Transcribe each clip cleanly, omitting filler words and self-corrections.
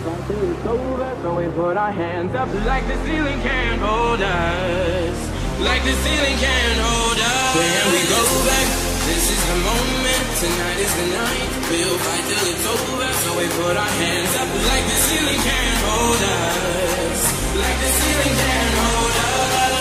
It's over, so we put our hands up like the ceiling can't hold us. Like the ceiling can't hold us. When we go back, this is the moment. Tonight is the night. We'll fight till it's over, so we put our hands up like the ceiling can't hold us. Like the ceiling can't hold us.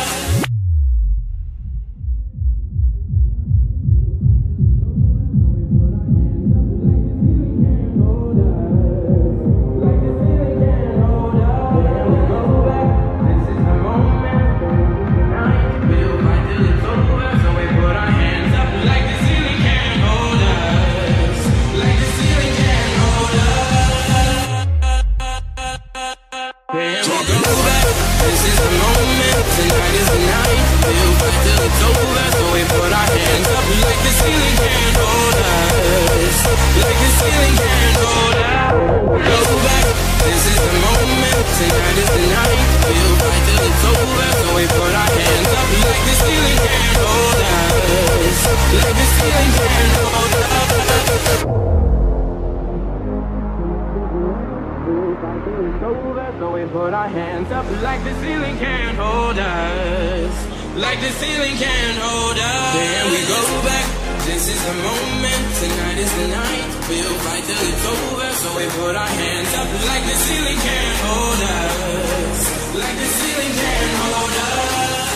Put our hands up like the ceiling can't hold us. Like the ceiling can't hold us. Then we go back. This is the moment. Tonight is the night. We'll fight till it's over. So we put our hands up like the ceiling can't hold us. Like the ceiling can't hold us.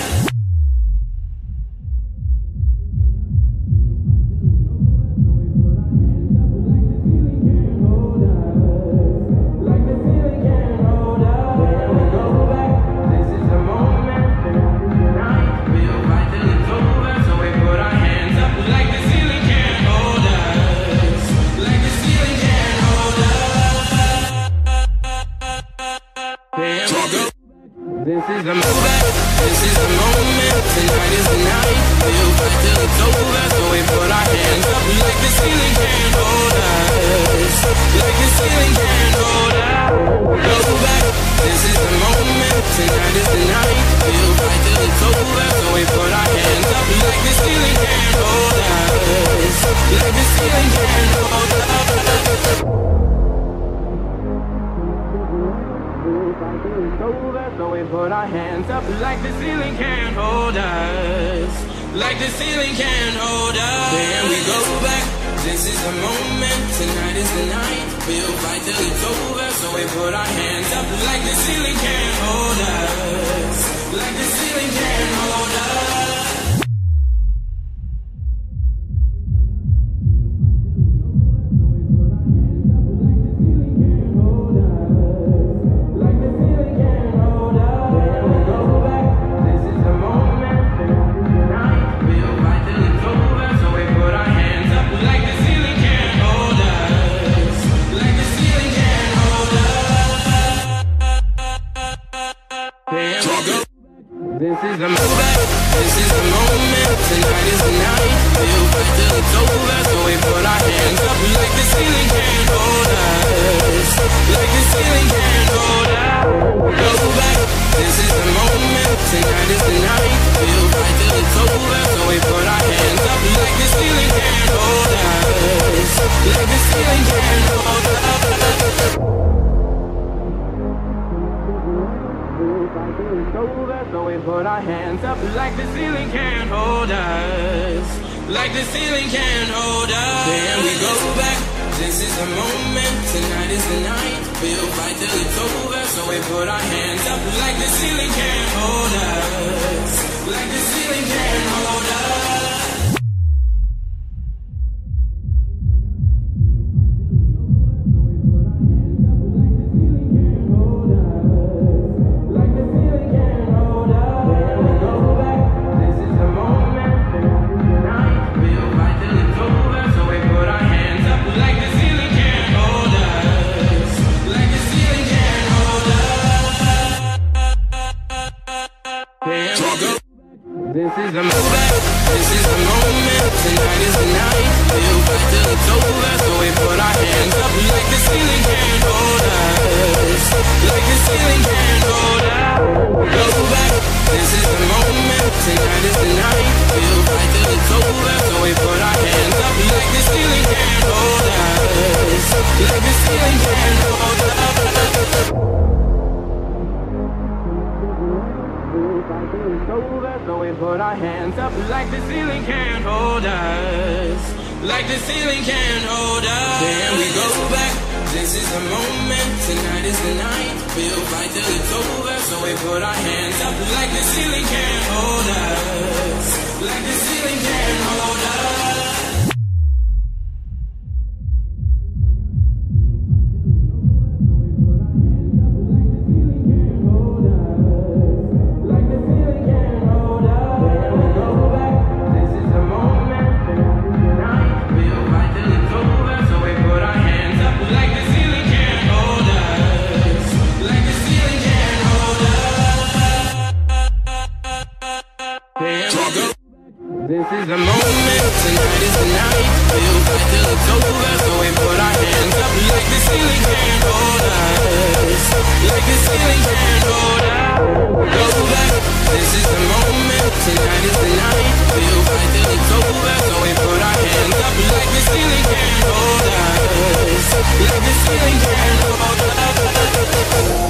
This is the moment, this is the moment, tonight is the night, we'll fight till it's over, so we put our hands up like the ceiling can't hold us, like the ceiling can't hold us, go back, this is the moment, tonight is the night, we'll fight till it's over, so we put our hands up like the ceiling can't hold us, like the ceiling can't hold us. It's over, so we put our hands up like the ceiling can't hold us. Like the ceiling can't hold us. Then we go back. This is the moment. Tonight is the night. We'll fight till it's over, so we put our hands up like the ceiling can't hold us. Like the ceiling can't hold us. This is the moment, this is the moment, tonight is the night, we'll fight till it's over, so we put our hands up like the ceiling can't hold us, like the ceiling can't hold us, go back, this is the moment, tonight is the night, we'll fight till it's over, so we put our hands up like the ceiling can't hold us, like the ceiling can't hold us. It's over, so we put our hands up like the ceiling can't hold us. Like the ceiling can't hold us. Then we go back. This is the moment. Tonight is the night. We'll fight till it's over, so we put our hands up like the ceiling can't hold us. Like the ceiling can't hold us. This is the moment, this is the our hands up like the ceiling can't hold us. Like the ceiling can't hold us. Then we go back. This is the moment. Tonight is the night. We'll fight till it's over. So we put our hands up like the ceiling can't hold us. Like the ceiling can't hold us. This is the moment, tonight is the night. We'll fight till it's over, so we put our hands up like the ceiling can't hold us. Like the ceiling can't hold us. Go back, this is the moment, tonight is the night. We'll fight till it's over, so we put our hands up like the ceiling can't hold us. Like the ceiling can't hold us.